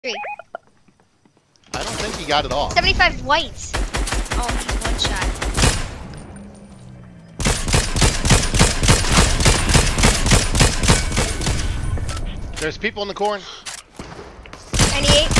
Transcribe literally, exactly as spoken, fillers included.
Three. I don't think he got it off. seventy-five whites. Oh, he's one shot. There's people in the corn. ninety-eight.